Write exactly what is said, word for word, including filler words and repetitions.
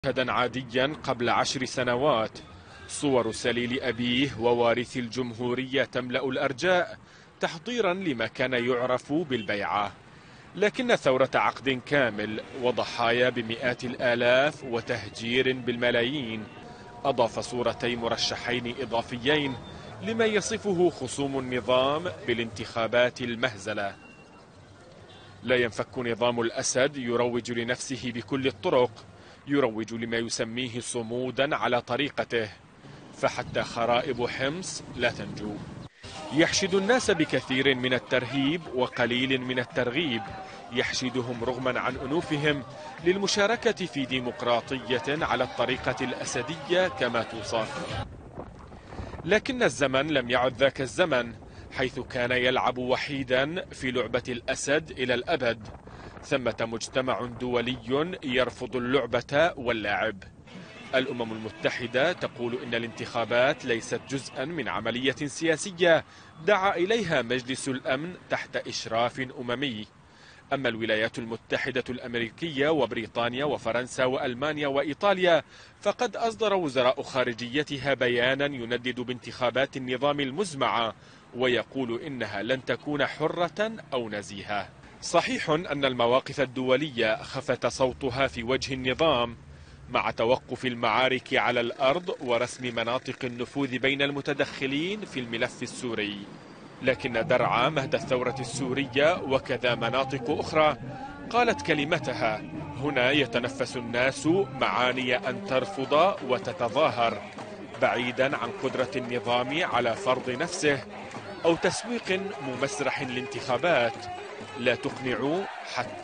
مشهدا عاديا قبل عشر سنوات. صور سليل أبيه ووارث الجمهورية تملأ الأرجاء تحضيرا لما كان يعرف بالبيعة، لكن ثورة عقد كامل وضحايا بمئات الآلاف وتهجير بالملايين أضاف صورتي مرشحين إضافيين لما يصفه خصوم النظام بالانتخابات المهزلة. لا ينفك نظام الأسد يروج لنفسه بكل الطرق، يروج لما يسميه صمودا على طريقته، فحتى خرائب حمص لا تنجو. يحشد الناس بكثير من الترهيب وقليل من الترغيب، يحشدهم رغما عن أنوفهم للمشاركة في ديمقراطية على الطريقة الأسدية كما توصف. لكن الزمن لم يعد ذاك الزمن حيث كان يلعب وحيدا في لعبة الأسد إلى الأبد. ثمة مجتمع دولي يرفض اللعبة واللاعب. الأمم المتحدة تقول إن الانتخابات ليست جزءا من عملية سياسية دعا إليها مجلس الأمن تحت إشراف أممي. أما الولايات المتحدة الأمريكية وبريطانيا وفرنسا وألمانيا وإيطاليا فقد أصدر وزراء خارجيتها بيانا يندد بانتخابات النظام المزمعة ويقول إنها لن تكون حرة أو نزيهة. صحيح أن المواقف الدولية خفت صوتها في وجه النظام مع توقف المعارك على الأرض ورسم مناطق النفوذ بين المتدخلين في الملف السوري، لكن درعا مهد الثورة السورية وكذا مناطق أخرى قالت كلمتها. هنا يتنفس الناس معاني أن ترفض وتتظاهر بعيدا عن قدرة النظام على فرض نفسه أو تسويق ممسرح للانتخابات لا تقنع حتى